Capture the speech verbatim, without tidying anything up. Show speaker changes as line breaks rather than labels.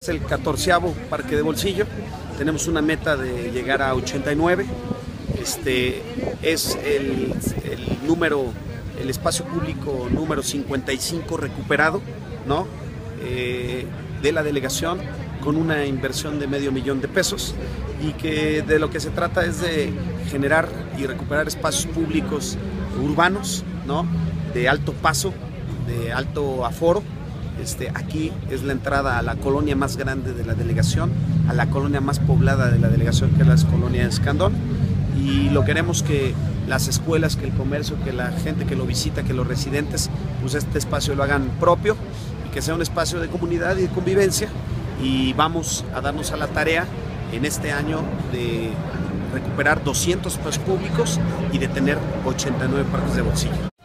es el catorceavo parque de bolsillo. Tenemos una meta de llegar a ochenta y nueve. Este es el, el número, el espacio público número cincuenta y cinco recuperado, ¿no? Eh, de la delegación, con una inversión de medio millón de pesos, y que de lo que se trata es de generar y recuperar espacios públicos urbanos, ¿no? De alto paso, de alto aforo. Este, aquí es la entrada a la colonia más grande de la delegación, a la colonia más poblada de la delegación, que es la colonia Escandón, y lo queremos que las escuelas, que el comercio, que la gente que lo visita, que los residentes, pues este espacio lo hagan propio y que sea un espacio de comunidad y de convivencia. Y vamos a darnos a la tarea en este año de recuperar doscientos espacios públicos y de tener ochenta y nueve parques de bolsillo.